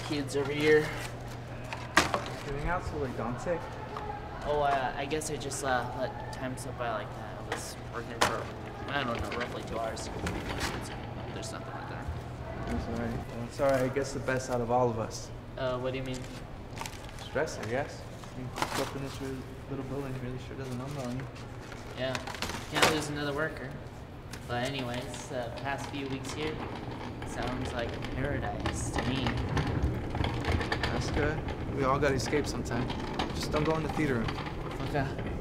kids over here. Getting out so late, Dante. Oh, I guess I just let time slip by like that. I was working for, I don't know, roughly 2 hours. There's nothing right there. That's alright. Well, it's alright. I guess the best out of all of us. What do you mean? Stress, I guess. Being cooped up in this little building really sure doesn't numb on you. Yeah, can't lose another worker. But anyways, past few weeks here sounds like paradise to me. That's good. We all gotta escape sometime. Just don't go in the theater room. Okay.